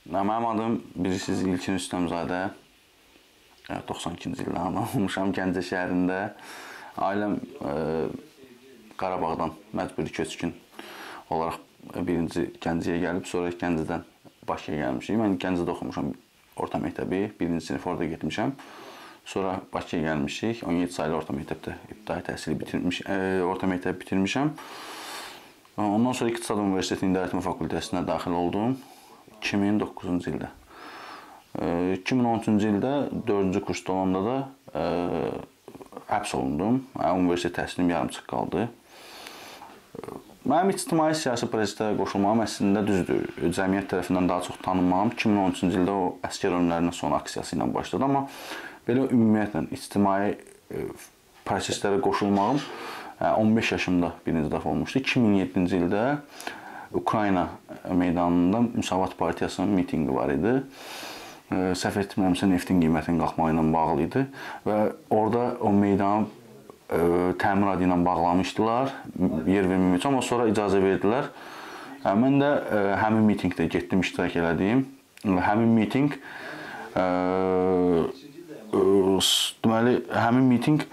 Mənim adım bilirsiniz İlkin Rüstəmzadə. 92-ci ildə anadan olmuşam Gəncə şəhərində. Ailəm Qarabağdan məcburi köçkün olaraq birinci Gəncəyə gəlib, sonra Gəncədən Bakıya gəlmişik. Mən Gəncədə oxumuşam orta məktəbi, birinci sinif orada getmişəm. Sonra Bakıya gəlmişik. 17 saylı orta məktəbdə ibtidai təhsili orta məktəbi bitirmişəm. Ondan sonra İqtisad Universitetinin İdarəetmə Fakültəsinə daxil oldum 2009-cu ildə. 2013-cü ildə 4-cü kursda olanda da həbs olundum. Universitet təhsilim yarımçıq qaldı. Mənim ictimai siyasi proseslərə qoşulmağım əslində düzdür. Cəmiyyət tərəfindən daha çox tanınmağım 2013-cü ildə o əsgər ölümlərinin son aksiyası ilə başladı. Amma belə ümumiyyətlə ictimai proseslərə qoşulmağım 15 yaşımda birinci dəfə olmuşdu. 2007-ci ildə Ukrayna meydanında Müsavat Partiyasının mitinqi var idi. Səhv etmirəmsə neftin qiymətinin qalxmağı ilə bağlı idi və orada o meydanı təmir adı ilə bağlamışdılar, yer verməmək üçün, amma sonra icazə verdilər. Mən də həmin mitinqdə getdim, iştirak elədim. Həmin mitinq deməli, həmin mitinq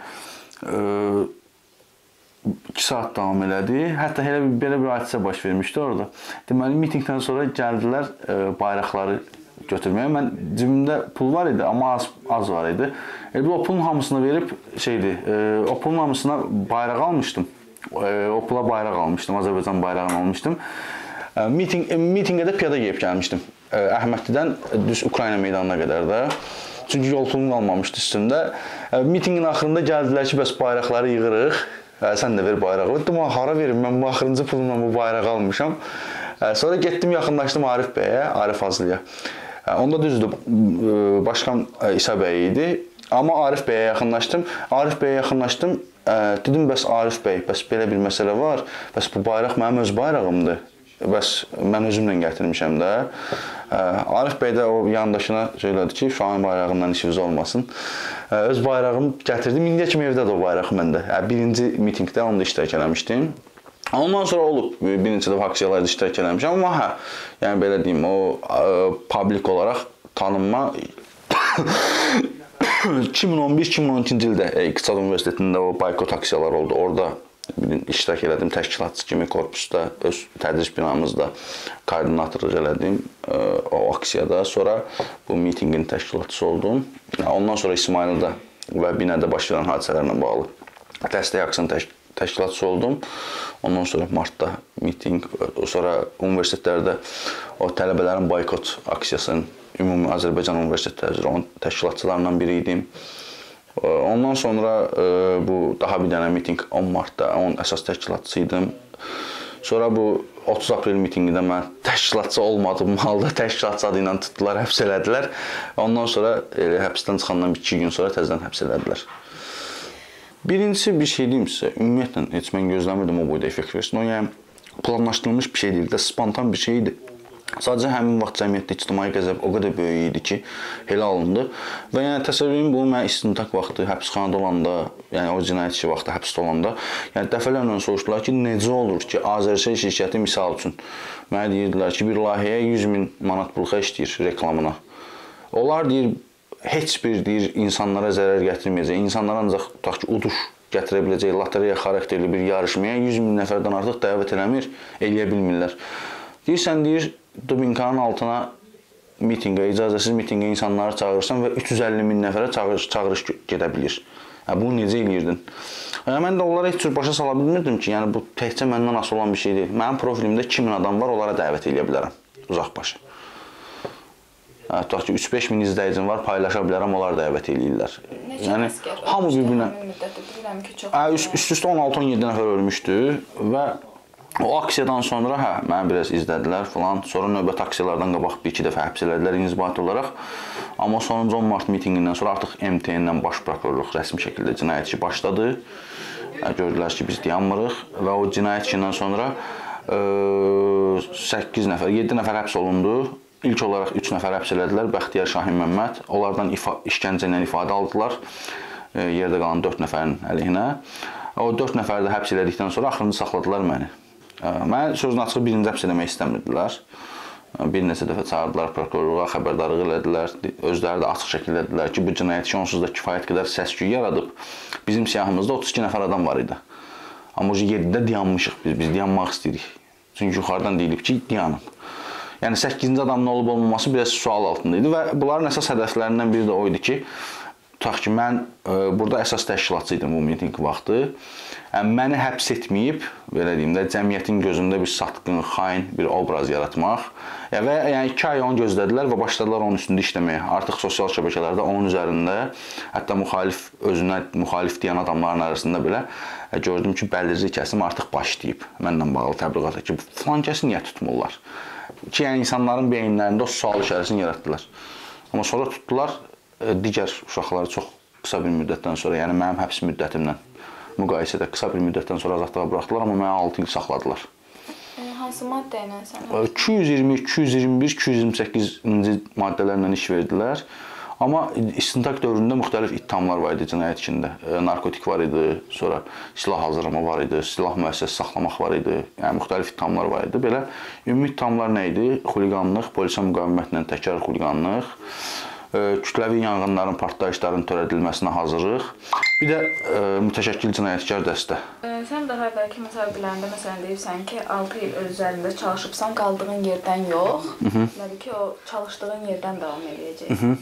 2 saat davam elədi. Hətta belə bir hadisə baş vermişdi orada. Deməli, mitingdən sonra gəldilər bayraqları götürməyə. Mən cibimdə pul var idi, amma az var idi. O pulun hamısını verib o pulun hamısına bayraq almışdım. O pula bayraq almışdım, Azərbaycan bayrağını almışdım. Mitingə də piyada gəlib gəlmişdim. Əhmədlidən düz Ukrayna meydanına qədər də. Çünki yol pulum qalmamışdı üstündə. Mitingin axırında gəldilər ki, bəs bayraqları yığırıq. Sən də ver bayrağı. Dedim, hara verim, mən bu axırıncı pulumla bu bayrağı almışam. Sonra getdim, yaxınlaşdım Arif bəyə, Arif Azlıya. Onda düzdür, başqan İsa bəy idi. Amma Arif bəyə yaxınlaşdım. Dedim, bəs Arif bəy, bəs belə bir məsələ var. Bəs bu bayraq mənim öz bayrağımdır. Bəs mən özümlə gətirmişəm də. Arif bəy də o yandaşına söylədi ki, şahın bayrağından işiniz olmasın. Öz bayrağımı gətirdim. İndiyə kimi evdədir o bayraq məndə. Birinci mitingdə onda iştirak eləmişdim. Ondan sonra olub bir neçə dəfə aksiyalarda iştirak eləmişəm. Amma yəni belə deyim, o publik olaraq tanınma 2011-2012-ci ildə İqtisad Universitetində o boykot aksiyalar oldu. Orada iştirak elədim, təşkilatçı kimi korpusda, öz tədris binamızda koordinatorluq elədim o aksiyada. Sonra bu mitingin təşkilatçısı oldum. Ondan sonra İsmaildə və binədə baş verən hadisələrlə bağlı dəstək aksiyasının təşkilatçısı oldum. Ondan sonra martda miting, sonra universitetlərdə o tələbələrin boykot aksiyasının ümumi Azərbaycan universitetləri üzrə onun təşkilatçılarından biri idim. Ondan sonra bu daha bir dənə miting 10 martda onun əsas təşkilatçısı idim. Sonra bu 30 aprel mitinqində mən təşkilatçı olmadığım halda təşkilatçı adı ilə tutdular, həbs elədilər. Ondan sonra həbsdən çıxandan 2 gün sonra təzədən həbs elədilər. Birincisi bir şey deyim sizə, ümumiyyətlə heç mən gözləmirdim o boyda effekt versin. O yəni planlaşdırılmış bir şey deyil də, spontan bir şey idi. Sadəcə həmin vaxt cəmiyyətdə ictimai qəzəb o qədər böyük idi ki, elə alındı. Və yəni təsəvvürüm bu, mən istintaq vaxtı, həbsxanada olanda, yəni o cinayət işi vaxtı həbsdə olanda, yəni dəfələrlə soruşdular ki, necə olur ki, Azərşehir şirkəti misal üçün mənə deyirdilər ki, bir layihəyə 100.000 manat pulxa işləyir reklamına. Onlar deyir, heç bir deyir, insanlara zərər gətirməyəcək, insanlar ancaq tutaq ki, uduş gətirə biləcək, lotereya xarakterli bir yarışmaya 100.000 nəfərdən artıq dəvət eləyə bilmirlər. Deyirsən, deyir, Dubinkanın altına mitingə, icazəsiz mitingə insanları çağırırsan və 350.000 nəfərə çağırış gedə bilir. Bunu necə eləyirdin? Mən də onlara heç cür başa sala bilmirdim ki, yəni bu təkcə məndən asılı olan bir şey deyil. Mənim profilimdə 2000 adam var, onlara dəvət eləyə bilərəm, uzaqbaşı. Tutaq ki, 3-5 min izləyicim var, paylaşa bilərəm, onlar dəvət eləyirlər. Neçə əskər olmuşdu? Üst-üstə 16-17 nəfər ölmüşdü və o aksiyadan sonra mənə biraz izlədilər falan. Sonra növbəti aksiyalardan qabaq bir-iki dəfə həbs elədilər inzibati olaraq. Amma sonuncu 10 mart mitinqindən sonra artıq MTN-dən baş prokurorluq rəsmi şəkildə cinayət işi başladı. Gördülər ki, biz dayanmırıq və o cinayət işindən sonra 8 nəfər, 7 nəfər həbs olundu. İlk olaraq 3 nəfər həbs elədilər, Bəxtiyar Şahin Məmməd. Onlardan işgəncə ilə ifadə aldılar, yerdə qalan 4 nəfərin əleyhinə. O 4 nəfəri də həbs elədikdən sonra axırıncı saxladılar məni. Mən sözün açığı birinci həbs eləmək istəmirdilər. Bir neçə dəfə çağırdılar prokurorluğa, xəbərdarlıq elədilər. Özləri də açıq şəkildə dedilər ki, bu cinayət işi onsuz da kifayət qədər səs-küy yaradıb. Bizim siyahımızda 32 nəfər adam var idi. Amma o yerdə dayanmışıq biz dayanmaq istəyirik. Çünki yuxarıdan deyilib ki, dayanın. Yəni 8-ci adamın olub olmaması biraz sual altında idi və bunların əsas hədəflərindən biri də o idi ki, tutaq ki, mən burada əsas təşkilatçı idim bu mitinq vaxtı. Məni həbs etməyib, belə deyim də, cəmiyyətin gözündə bir satqın, xain bir obraz yaratmaq və yəni 2 ay onu gözlədilər və başladılar onun üstündə işləməyə. Artıq sosial şəbəkələrdə onun üzərində, hətta özünə müxalif deyən adamların arasında belə gördüm ki, bəlirli kəsim artıq başlayıb mənlə bağlı təbliğata ki, filan kəsi niyə tutmurlar? Ki, yəni insanların beyinlərində o sual işarəsini yaratdılar. Amma sonra tutdular digər uşaqları çox qısa bir müddətdən sonra, yəni mənim həbs müddətimlə müqayisədə qısa bir müddətdən sonra azadlığa buraxdılar, amma mənə 6 il saxladılar. Hansı maddə ilə sən? 220, 221, 228-ci maddələrlə iş verdilər. Amma istintaq dövründə müxtəlif ittihamlar var idi cinayət içində. Narkotik var idi, sonra silah hazırlama var idi, silah müəssisəsi saxlamaq var idi. Yəni müxtəlif ittihamlar var idi. Belə ümumi ittihamlar nə idi? Xuliqanlıq, polisə müqavimətlə təkrar xuliqanlıq, kütləvi yanğınların, partlayışların törədilməsinə hazırlıq, bir də mütəşəkkil cinayətkar dəstə. Sən daha əvvəlki müsahibələrində məsələn deyirsən ki, 6 il öz üzərində çalışıbsan, qaldığın yerdən yox, deməli ki, o çalışdığın yerdən davam edəcəksən.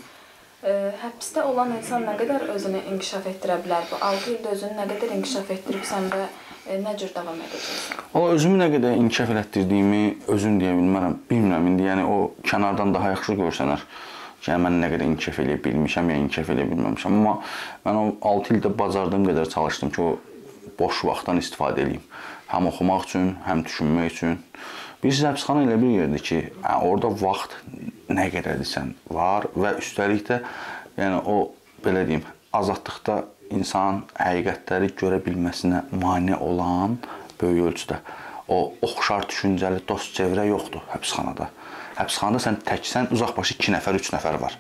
Həbsdə olan insan nə qədər özünü inkişaf etdirə bilər? Bu 6 ildə özünü nə qədər inkişaf etdiribsən və nə cür davam edəcəksən? Özümü nə qədər inkişaf etdirdiyimi özüm deyə bilmərəm, bilmirəm indi. Yəni o kənardan daha yaxşı görsənər. Yəni mən nə qədər inkişaf eləyə bilmişəm, ya inkişaf eləyə bilməmişəm. Amma mən o 6 ildə bacardığım qədər çalışdım ki, o boş vaxtdan istifadə edeyim. Həm oxumaq üçün, həm düşünmək üçün. Biz həbsxana elə bir yerdir ki, orada vaxt nə qədərdirsən var və üstəlik də yəni o belə deyim, azadlıqda insan həqiqətləri görə bilməsinə mane olan böyük ölçüdə o oxşar düşüncəli dost çevrə yoxdur həbsxanada. Həbsxanada sən təksən, uzaqbaşı 2 nəfər, 3 nəfər var.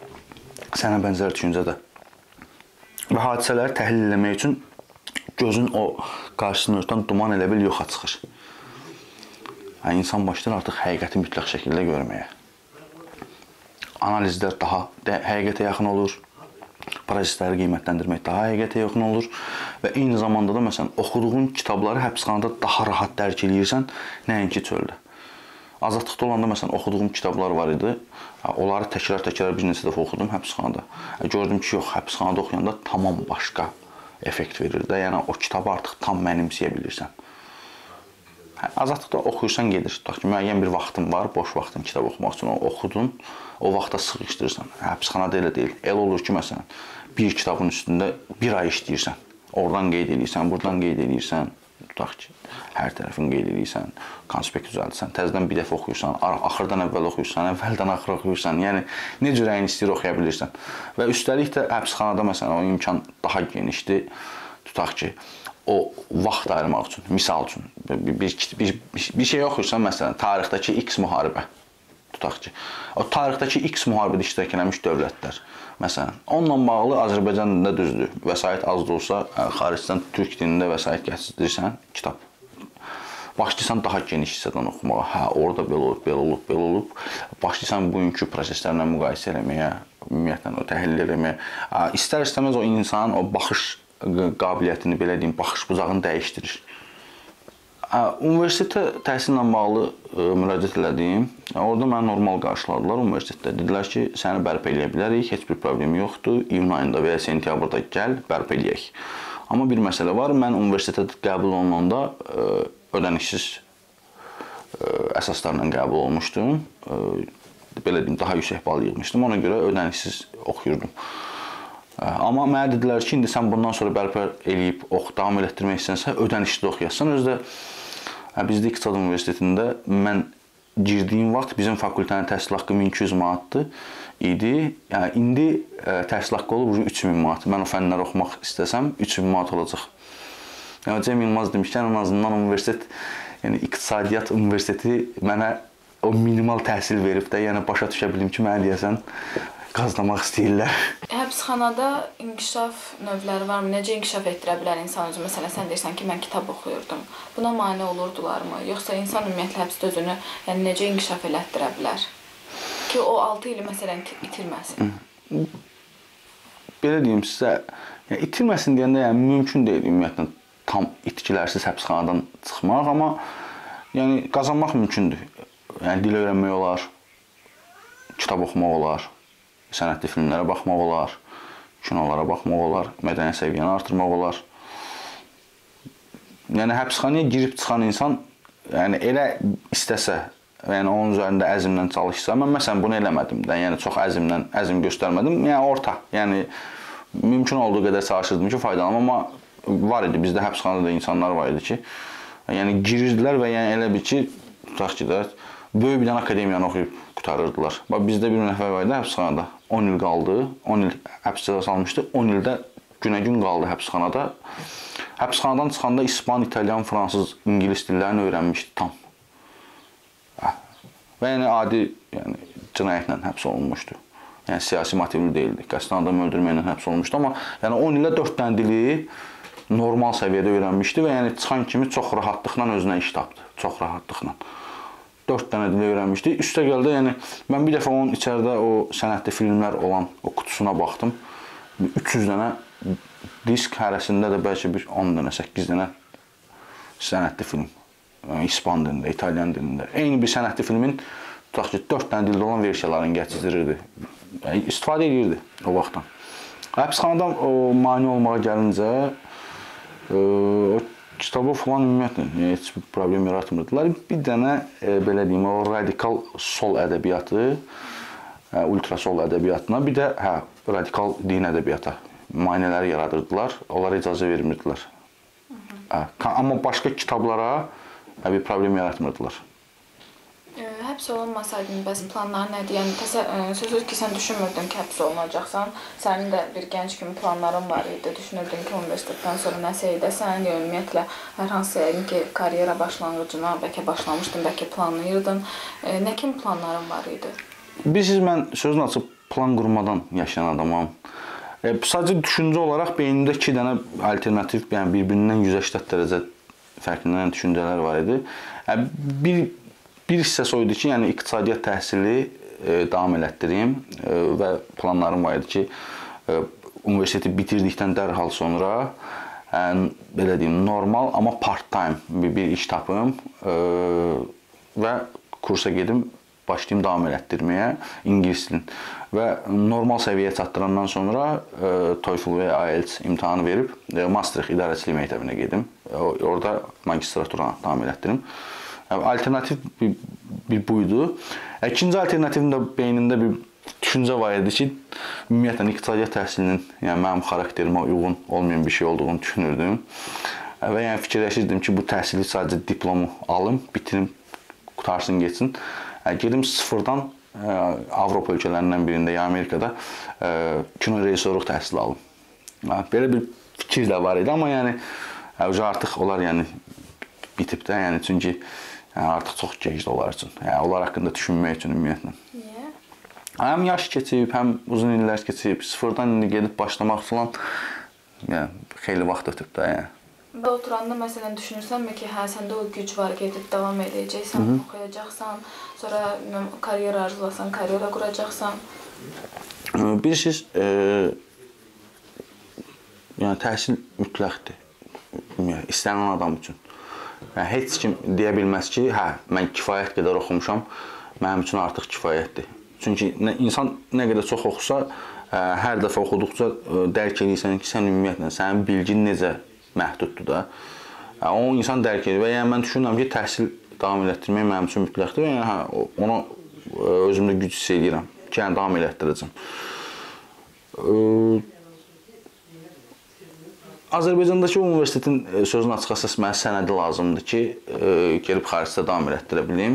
Sənə bənzər düşüncədə. Və hadisələri təhlil etmək üçün gözün o qarşısını örtən duman elə bil yoxa çıxır. Yəni insan başlayır artıq həqiqəti mütləq şəkildə görməyə. Analizlər daha həqiqətə yaxın olur. Prosesləri qiymətləndirmək daha həqiqətə yaxın olur və eyni zamanda da məsələn oxuduğun kitabları həbsxanada daha rahat dərk edirsən, nəinki çöldə. Azadlıqda olanda məsələn oxuduğum kitablar var idi. Onları təkrar bir neçə dəfə oxudum həbsxanada. Gördüm ki, yox, həbsxanada oxuyanda tamam başqa effekt verir də. Yəni o kitabı artıq tam mənimsəyə bilirsən. Azadlıqda oxuyursan gedir. Tutaq ki, müəyyən bir vaxtın var, boş vaxtın kitab oxumaq üçün oxudun, o vaxta sıxışdırırsan. Həbsxanada elə deyil. Elə olur ki, məsələn, bir kitabın üstündə bir ay işləyirsən. Oradan qeyd edirsən, buradan qeyd edirsən. Tutaq ki, hər tərəfini qeyd edirsən, konspekt düzəldirsən, təzədən bir dəfə oxuyursan, axırdan əvvəl oxuyursan, əvvəldən axıra oxuyursan. Yəni necə ürəyin istəyir oxuya bilirsən. Və üstəlik də həbsxanada məsələn o imkan daha genişdir. Tutaq ki, o vaxt ayırmaq üçün, misal üçün bir şey oxuyursan, məsələn, tarixdəki X müharibə. Tutaq ki, o tarixdəki X müharibədə iştirak etmiş dövlətlər. Məsələn, onunla bağlı Azərbaycan dilində düzdür. Vəsait az da olsa, xaricdən türk dilində vəsait gətirirsən, kitab. Başlayırsan daha geniş hissədən oxumağa. Hə, orada belə olub, belə olub, belə olub. Başlayırsan bugünkü proseslərlə müqayisə eləməyə, ümumiyyətlə o təhlil eləməyə. İstər-istəməz o insanın o baxış qabiliyyətini, belə deyim, baxış bucağını dəyişdirir. Universitetə təhsillə bağlı müraciət elədim. Orada məni normal qarşıladılar universitetdə. Dedilər ki, səni bərpa eləyə bilərik, heç bir problem yoxdur. İyun ayında və ya sentyabrda gəl, bərpa eləyək. Amma bir məsələ var, mən universitetə qəbul olunanda ödənişsiz əsaslarla qəbul olmuşdum. Belə deyim, daha yüksək bal yığmışdım. Ona görə ödənişsiz oxuyurdum. Amma mənə dedilər ki, indi sən bundan sonra bərpa eləyib davam elətdirmək istəsən, ödənişli oxuyasan. Özdə bizdə İqtisad Universitetində mən girdiyim vaxt bizim fakültənin təhsil haqqı 1200 manatdır idi. Yəni indi təhsil haqqı olub 3000 manat. Mən o fənləri oxumaq istəsəm 3000 manat olacaq. Yəni Cem Yılmaz demişkən, ən azından universitet, yəni İqtisadiyyat Universiteti mənə o minimal təhsil verib də, yəni başa düşə bilim ki, mənə deyəsən qazlamaq istəyirlər. Həbsxanada inkişaf növləri varmı? Necə inkişaf etdirə bilər insan özü? Məsələn, sən deyirsən ki, mən kitab oxuyurdum. Buna mane olurdularmı? Yoxsa insan ümumiyyətlə həbsdə özünü necə inkişaf elətdirə bilər? Ki, o 6 ili məsələn itirməsin. Belə deyim sizə, itirməsin deyəndə mümkün deyil ümumiyyətlə tam itkilərsiz həbsxanadan çıxmaq, amma qazanmaq mümkündür. Dil öyrənmək olar, kitab oxumaq olar, sənətli filmlərə baxmaq olar, kinolara baxmaq olar, mədəni səviyyəni artırmaq olar. Həbsxanaya girib çıxan insan elə istəsə, onun üzərində əzmlə çalışsa, mən məsələn bunu eləmədim də, çox əzm göstərmədim, orta, mümkün olduğu qədər çalışırdım ki, faydalanım, amma var idi, bizdə həbsxanada da insanlar var idi ki, girirdilər və elə bir ki, tutaq ki, böyük bir dənə akademiyanı oxuyub qutarırdılar. Bizdə bir nəfər var idi həbsxanada, 10 il qaldı, 10 il həbs cəzası almışdı, 10 ildə günə-gün qaldı həbsxanada. Həbsxanadan çıxanda İspan, İtalyan, Fransız, İngilis dillərini öyrənmişdi tam. Və adi cinayətlə həbs olunmuşdu. Siyasi motivli deyildi, qəsdən adam öldürməklə həbs olunmuşdu, amma 10 ildə 4 dənə dili normal səviyyədə öyrənmişdi və çıxan kimi çox rahatlıqla özünə iş tapdı, çox rahatlıqla. 4 dənə dili öyrənmişdi. Üstə gəldi, mən bir dəfə onun içəridə o sənətli filmlər olan o qutusuna baxdım. 300 dənə disk, hərəsində də bəlkə bir 10 dənə, 8 dənə sənətli film. İspan dilində, İtalyan dilində. Eyni bir sənətli filmin, tutaq ki, 4 dənə dildə olan versiyalarını gətizdirirdi. İstifadə edirdi o vaxtdan. Həbsxanadan mane olmağa gəlincə, o kitabı falan ümumiyyətlə heç bir problem yaratmırdılar. Bir dənə, belə deyim, o radikal sol ədəbiyyatı, ultrasol ədəbiyyatına, bir də radikal din ədəbiyyata maneələri yaradırdılar. Onlara icazə vermirdilər. Amma başqa kitablara bir problem yaratmırdılar. Həbs olunmasaydın, bəs planların nədir? Sözsüz ki, sən düşünmürdün ki, həbs olunacaqsan. Sənin də bir gənc kimi planların var idi. Düşünürdün ki, universitetdən sonra nəsə edəsən, ya ümumiyyətlə, hər hansı karyera başlanğıcına bəlkə başlamışdın, bəlkə planlayırdın. Nə kimi planların var idi? Bilirsiniz, mən sözünü açıb plan qurmadan yaşayan adamam. Sadəcə düşüncə olaraq beynimdə 2 dənə alternativ, bir-birindən 180 dərəcə fərqlənən düşüncələr var idi. Bir hissəsi o idi ki, iqtisadiyyat təhsili davam elətdireyim və planlarım var idi ki, universiteti bitirdikdən dərhal sonra belə deyim, normal, amma part-time bir iş tapım və kursa gedim, başlayayım davam elətdirməyə ingilis dilini və normal səviyyəyə çatdırandan sonra TOEFL və IELTS imtahanı verib Maastricht İdarəçilik məktəbinə gedim. Orada magistratura davam elətdirim. Alternativ bir buydu. İkinci alternativim də beynimdə bir düşüncə var idi ki, ümumiyyətlə iqtisadiyyat təhsilinin mənim xarakterimə uyğun olmayan bir şey olduğunu düşünürdüm. Və fikirləşirdim ki, bu təhsili sadəcə diplomu alım, bitirim, qutarsın, geçsin. Gedim sıfırdan Avropa ölkələrindən birində, ya Amerikada kino rejissorluq təhsili alım. Belə bir fikir də var idi, amma artıq onlar bitib də, çünki artıq çox gecdir onlar üçün. Onlar haqqında düşünmək üçün ümumiyyətlə. Niyə? Həm yaş keçib, həm uzun illər keçib, sıfırdan indi gedib başlamaq falan xeyli vaxt ötüb də. Oturanda məsələn düşünürsənmi ki, səndə o güc var, gedib davam edəcəksən, oxuyacaqsan, sonra karyera arzulasan, karyera quracaqsan? Bilirsiniz, təhsil mütləqdir istənilən adam üçün. Heç kim deyə bilməz ki, mən kifayət qədər oxumuşam, mənim üçün artıq kifayətdir. Çünki insan nə qədər çox oxusa, hər dəfə oxuduqca dərk edirsən ki, sən ümumiyyətlə, sənin bilgin necə məhduddur da. O insan dərk edir və mən düşünürəm ki, təhsil davam elətdirmək mənim üçün mütləqdir və ona özümdə güc hiss edirəm ki, davam elətdirəcəm. Azərbaycandakı universitetin sözünü açıq əsas mənə sənədi lazımdır ki, gəlib xaricdə davam elətdirə bilim.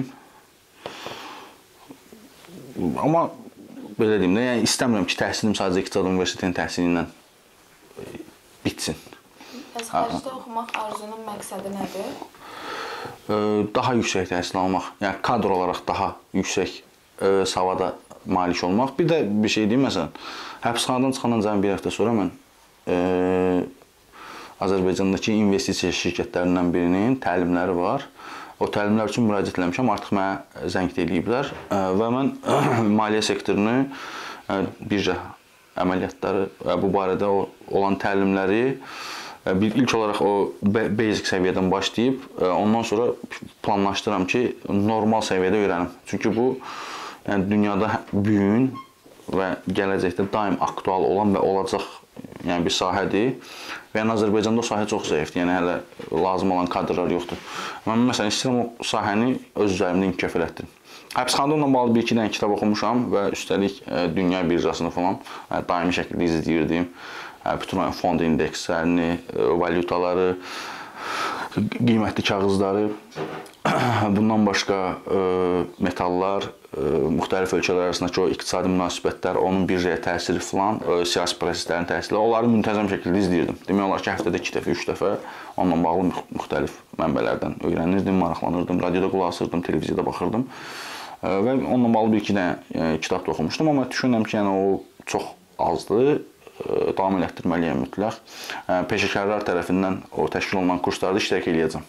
Amma belə deyim də, istəmirəm ki, təhsilim sadəcə İqtisad Universitetinin təhsili ilə bitsin. Bəs xaricdə oxumaq arzunun məqsədi nədir? Daha yüksək təhsil almaq, kadr olaraq daha yüksək savada malik olmaq. Bir də bir şey deyim, məsələn, həbsxanadan çıxandan cəmi bir həftə sonra mən Azərbaycandakı investisiya şirkətlərindən birinin təlimləri var. O təlimlər üçün müraciət etmişəm, artıq mənə zəng eləyiblər və mən maliyyə sektorunu, birja əməliyyatları və bu barədə olan təlimləri ilk olaraq o basic səviyyədən başlayıb, ondan sonra planlaşdıram ki, normal səviyyədə öyrənim. Çünki bu, yəni dünyada büyüyün və gələcəkdə daim aktual olan və olacaq bir sahədir. Və yəni Azərbaycanda o sahə çox zəifdir. Yəni hələ lazım olan kadrlar yoxdur. Mən məsələn istəyirəm o sahəni öz üzərimdə inkişaf elətdirim. Həbsxanada onunla bağlı bir-iki dənə kitab oxumuşam və üstəlik dünya birjasını falan daimi şəkildə izləyirdim. Bütün fond indekslərini, valyutaları, qiymətli kağızları, bundan başqa metallar, müxtəlif ölkələr arasındakı o iqtisadi münasibətlər, onun birjaya təsiri filan, siyasi proseslərin təsiri, onları müntəzəm şəkildə izləyirdim. Demək olar ki, həftədə 2 dəfə, 3 dəfə onunla bağlı müxtəlif mənbələrdən öyrənirdim, maraqlanırdım, radioda qulaq asırdım, televiziyada baxırdım və onunla bağlı bir-iki dənə kitab da oxumuşdum, amma düşünürəm ki, yəni o çox azdır. Davam elətdirməliyəm mütləq. Peşəkarlar tərəfindən o təşkil olunan kurslarda iştirak edəcəm.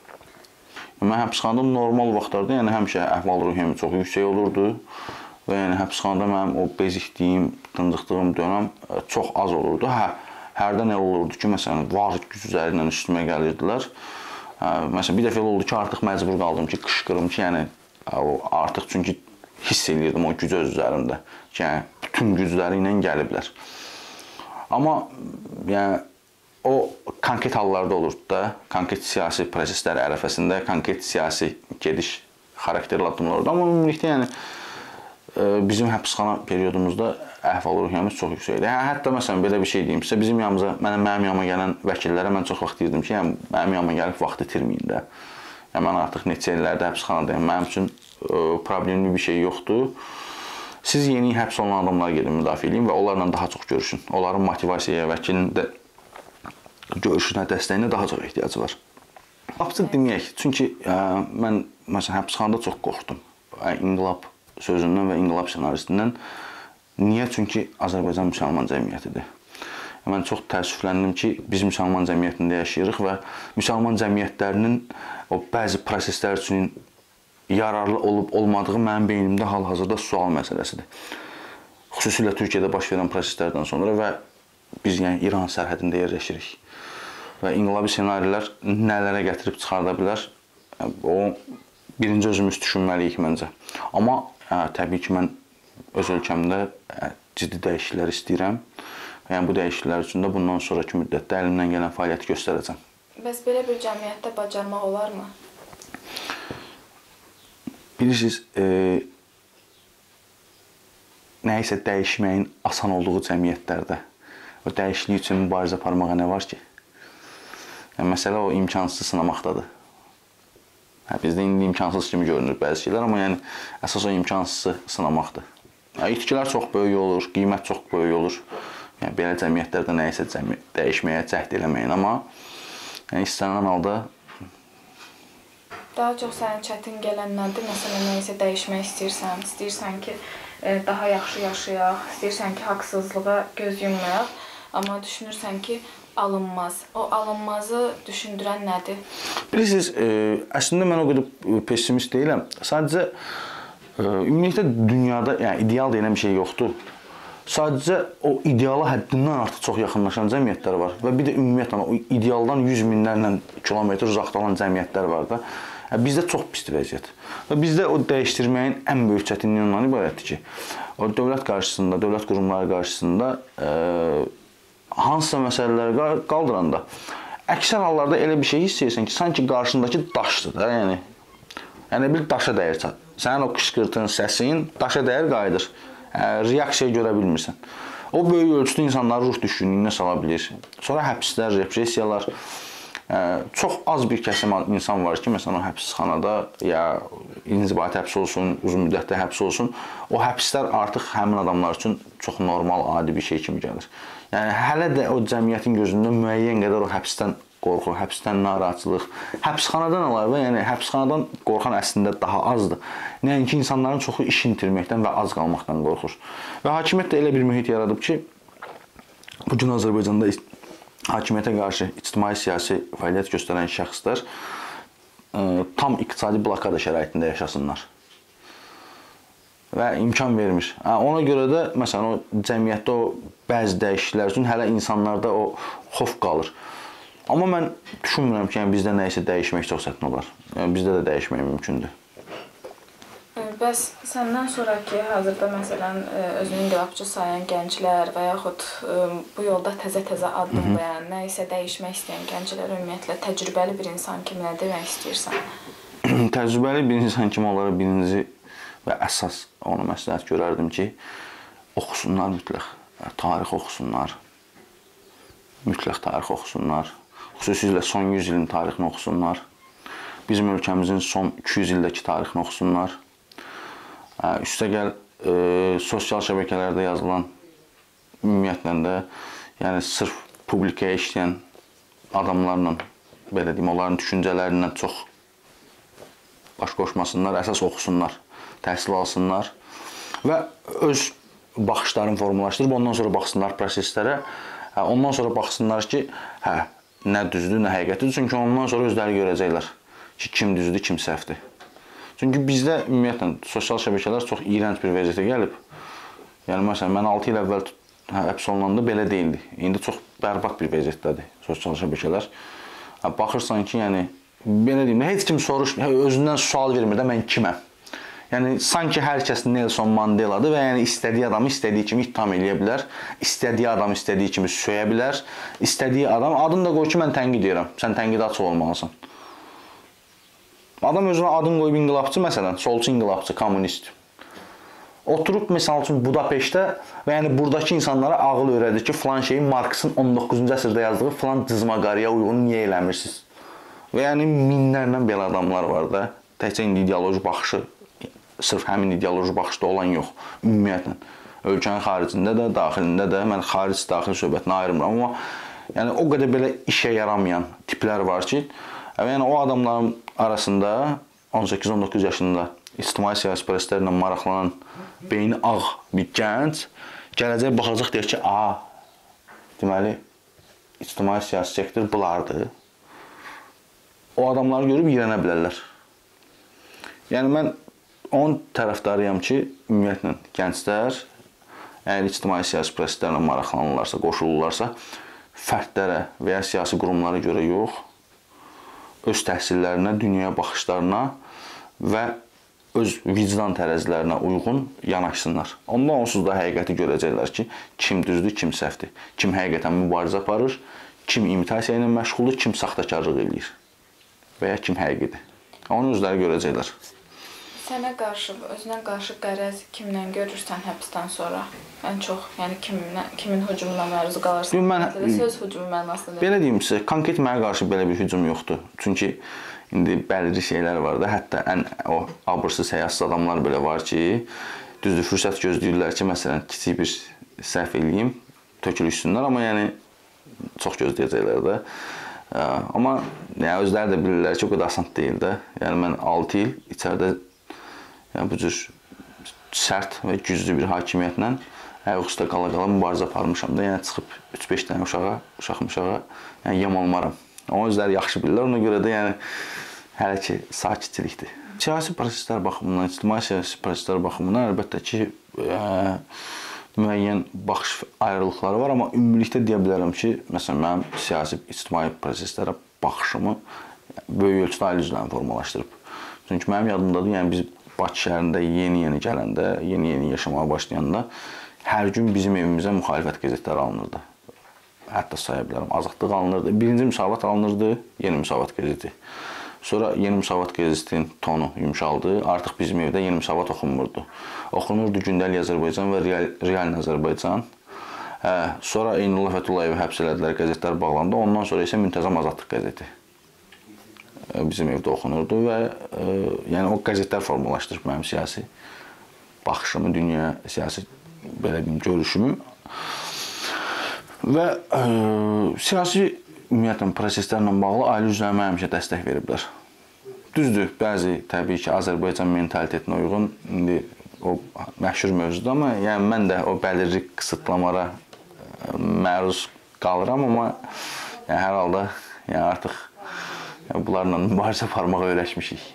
Mən həbsxanada normal vaxtlarda, yəni həmişə əhval-ruhiyyəm çox yüksək olurdu və yəni həbsxanada mənim o bezikliyim, tıncıqdığım dönəm çox az olurdu. Hərdən elə olurdu ki, məsələn, var gücləri ilə üstümə gəlirdilər. Məsələn, bir dəfə elə oldu ki, artıq məcbur qaldım ki, qışqırım ki, yəni artıq çünki hiss edirdim o gücü öz üzərimdə ki, yəni bütün gücləri ilə gəliblər. Amma yəni o konkret hallarda olurdu da, konkret siyasi proseslər ərəfəsində, konkret siyasi gediş xarakterli addımlar olurdu. Amma ümumilikdə yəni bizim həbsxana periodumuzda əhval-ruhiyyəmiz çox yüksəkdir. Hətta məsələn belə bir şey deyim sizə, bizim yanımıza, mənim yanıma gələn vəkillərə mən çox vaxt deyirdim ki, yəni mənim yanıma gəlib vaxt itirməyin də. Yəni mən artıq neçə illərdə həbsxanadayım, mənim üçün problemli bir şey yoxdur. Siz yeni həbs olunan adamlara gedin müdafiə edin və onlarla daha çox görüşün. Onların motivasiyaya, vəkilin də görüşünə, dəstəyinə daha çox ehtiyacı var. Lapsız deməyək, çünki mən məsələn həbsxanada çox qorxdum. İnqilab sözündən və inqilab ssenarisindən. Niyə? Çünki Azərbaycan müsəlman cəmiyyətidir. Mən çox təəssüfləndim ki, biz müsəlman cəmiyyətində yaşayırıq və müsəlman cəmiyyətlərinin o bəzi proseslər üçün yararlı olub-olmadığı mənim beynimdə hal-hazırda sual məsələsidir. Xüsusilə Türkiyədə baş verən proseslərdən sonra və biz yəni İran sərhədində yerləşirik. Və inqilabi ssenarilər nələrə gətirib çıxarda bilər, o birinci özümüz düşünməliyik məncə. Amma təbii ki, mən öz ölkəmdə ciddi dəyişikliklər istəyirəm. Yəni bu dəyişikliklər üçün də bundan sonraki müddətdə əlimdən gələn fəaliyyəti göstərəcəm. Bəs belə bir cəmiyyətdə bacarmaq olarmı? Bilirsiniz, nəyisə dəyişməyin asan olduğu cəmiyyətlərdə o dəyişiklik üçün mübarizə aparmağa nə var ki? Yəni, məsələ o imkansız sınamaqdadır. Bizdə indi imkansız kimi görünür bəzi şeylər, amma yəni əsas o imkansızı sınamaqdır. İtkilər çox böyük olur, qiymət çox böyük olur. Yəni, belə cəmiyyətlərdə nəyisə dəyişməyə cəhd eləməyin, amma istənilən halda daha çox sənin çətin gələn nədir? Məsələn, nəyisə dəyişmək istəyirsən ki, daha yaxşı yaşayaq, istəyirsən ki, haqsızlığa göz yummayaq, amma düşünürsən ki, alınmaz. O alınmazı düşündürən nədir? Bilirsiniz, əslində mən o qədər pessimist deyiləm. Sadəcə, ümumiyyətlə dünyada ideal deyilən bir şey yoxdur. Sadəcə o ideala həddindən artıq çox yaxınlaşan cəmiyyətlər var və bir də ümumiyyətlə o idealdan 100 minlərlə kilometr uzaqda olan cəmiyyətlər var da. Bizdə çox pisdir vəziyyət. Və bizdə o dəyişdirməyin ən böyük çətinliyi ondan ibarətdir ki, o dövlət qarşısında, dövlət qurumları qarşısında hansısa məsələləri qaldıranda əksər hallarda elə bir şey hiss edirsən ki, sanki qarşındakı daşdır da, yəni bir daşa dəyir. Sənin o qışqırtın, səsin daşa dəyir, qayıdır. Reaksiya görə bilmirsən. O böyük ölçüdə insanları ruh düşkünlüyünə sala bilir. Sonra həbslər, repressiyalar. Çox az bir kəsim insan var ki, məsələn, o həbsxanada ya inzibati həbs olsun, uzun müddətli həbs olsun, o həbslər artıq həmin adamlar üçün çox normal, adi bir şey kimi gəlir. Yəni, hələ də o cəmiyyətin gözündə müəyyən qədər o həbsdən qorxu, həbsdən narahatçılıq, həbsxanadan əlavə, yəni həbsxanadan qorxan əslində daha azdır. Nəinki insanların çoxu iş itirməkdən və az qalmaqdan qorxur. Və hakimiyyət də elə bir mühit yaradıb ki, bu gün Azərbaycanda hakimiyyətə qarşı ictimai-siyasi fəaliyyət göstərən şəxslər tam iqtisadi blokada şəraitində yaşasınlar və imkan vermir. Ona görə də məsələn o cəmiyyətdə o bəzi dəyişikliklər üçün hələ insanlarda o xof qalır. Amma mən düşünmürəm ki, yəni bizdə nə isə dəyişmək çox çətin olar. Yəni bizdə də dəyişmək mümkündür. Bəs səndən sonraki hazırda məsələn özünü inqilabçı sayan gənclər və yaxud bu yolda təzə-təzə addımlayan, nə isə dəyişmək istəyən gənclər ümumiyyətlə təcrübəli bir insan kimi nə demək istəyirsən? Təcrübəli bir insan kimi onlara birinci və əsas onu məsləhət görərdim ki, oxusunlar mütləq, tarix oxusunlar, mütləq tarix oxusunlar, xüsusilə son 100 ilin tarixini oxusunlar, bizim ölkəmizin son 200 ildəki tarixini oxusunlar. Üstəgəl sosial şəbəkələrdə yazılan ümumiyyətlə də yəni sırf publikaya işləyən adamlarla belə deyim, onların düşüncələrindən çox baş qoşmasınlar, əsas oxusunlar, təhsil alsınlar və öz baxışlarını formalaşdırıb ondan sonra baxsınlar proseslərə. Ondan sonra baxsınlar ki, nə düzdür, nə həqiqətdir. Çünki ondan sonra özləri görəcəklər ki, kim düzdür, kim səhvdir. Çünki bizdə ümumiyyətlə sosial şəbəkələr çox iyrənc bir vəziyyətə gəlib. Yəni məsələn mən 6 il əvvəl həbs olunanda belə deyildi. İndi çox bərbad bir vəziyyətdədir sosial şəbəkələr. Baxırsan ki, yəni belə deyim, heç kim özündən sual vermir də mən kiməm. Yəni sanki hər kəs Nelson Mandeladır və yəni istədiyi adamı istədiyi kimi ittiham eləyə bilər, istədiyi adamı istədiyi kimi söyə bilər, istədiyi adam adını da qoy ki mən tənqid edirəm. Sən tənqidə açıq olmalısan. Adam özünə adını qoyub inqilabçı, məsələn, solçu inqilabçı, kommunist. Oturub, məsəl üçün, Budapeştdə və yəni buradakı insanlara ağıl öyrədir ki, filan şeyi Marksın 19-cu əsrdə yazdığı filan cızmaqarıya uyğun niyə eləmirsiniz? Və yəni minlərlə belə adamlar var da, təkcə indi ideoloji baxışı, sırf həmin ideoloji baxışda olan yox, ümumiyyətlə. Ölkənin xaricində də, daxilində də, mən xaric-daxil söhbətini ayırmıram, amma yəni o qədər belə işə yaramayan tiplər var ki, yəni o adamların arasında 18-19 yaşında ictimai-siyasi proseslərlə maraqlanan beyni ağ bir gənc gələcək baxacaq deyir ki, deməli ictimai-siyasi sektor bulardır. O adamları görüb iyrənə bilərlər. Yəni mən onun tərəfdarıyam ki, ümumiyyətlə gənclər əgər ictimai-siyasi proseslərlə maraqlanırlarsa, qoşulurlarsa, fərdlərə və ya siyasi qurumlara görə yox, öz təhsillərinə, dünyaya baxışlarına və öz vicdan tərəzilərinə uyğun yanaşsınlar. Ondan onsuz da həqiqəti görəcəklər ki, kim düzdür, kim səhvdir, kim həqiqətən mübarizə aparır, kim imitasiya ilə məşğuldur, kim saxtakarlıq eləyir və ya kim həqiqidir. Onu özləri görəcəklər. Sənə qarşı, özünə qarşı qərəz kimlə görürsən həbsdən sonra? Ən çox, yəni kimin hücumuna məruz qalırsan? Söz hücumu mənasında. Belə deyim sizə, konkret mənə qarşı belə bir hücum yoxdur. Çünki indi bəlli şeylər var da, hətta ən o abırsız, həyasız adamlar belə var ki, düzdür, fürsət gözləyirlər ki, məsələn, kiçik bir səhv eləyim, tökülüşsünlər, amma yəni çox gözləyəcəklər də. Amma yəni, özləri də bilirlər ki, o qədər asan deyil də. Yəni mən 6 il içəridə bu cür sərt və güclü bir hakimiyyətlə ayaq üstə qala-qala mübarizə aparmışam da. Yəni çıxıb 3-5 dənə uşağa yəni yem olmaram. Onu özləri yaxşı bilirlər. Ona görə də yəni hələ ki sakitçilikdir. Siyasi proseslər baxımından, ictimai-siyasi proseslər baxımından əlbəttə ki müəyyən baxış ayrılıqları var, amma ümumilikdə deyə bilərəm ki, məsələn mənim siyasi ictimai proseslərə baxışımı böyük ölçüdə ayrıcılarını formalaşdırıb. Çünki mənim yadımdadır, yəni biz Bakı şəhərində yeni-yeni gələndə, yeni-yeni yaşamaya başlayanda hər gün bizim evimizə müxalifət qəzetləri alınırdı. Hətta saya bilərəm, Azadlıq alınırdı. Birinci Müsavat alınırdı, Yeni Müsavat qəzeti. Sonra Yeni Müsavat qəzetinin tonu yumşaldı. Artıq bizim evdə Yeni Müsavat oxunmurdu. Oxunurdu Gündəlik Azərbaycan və Real Azərbaycan. Sonra Eynullah Fəthullayevi həbs elədilər, qəzetlər bağlandı. Ondan sonra isə Müntəzəm Azadlıq qəzeti bizim evdə oxunurdu və yəni o qəzetlər formalaşdırıb mənim siyasi baxışımı, dünya siyasi belə deyim görüşümü və siyasi ümumiyyətlə proseslərlə bağlı ailə üzvlərimə həmişə dəstək veriblər. Düzdür, bəzi təbii ki, Azərbaycan mentalitetinə uyğun indi o məşhur mövzudur, amma yəni mən də o bəlirli qısıtlamalara məruz qalıram, amma yəni hər halda yəni artıq bunlarla mübarizə aparmağa öyrəşmişik.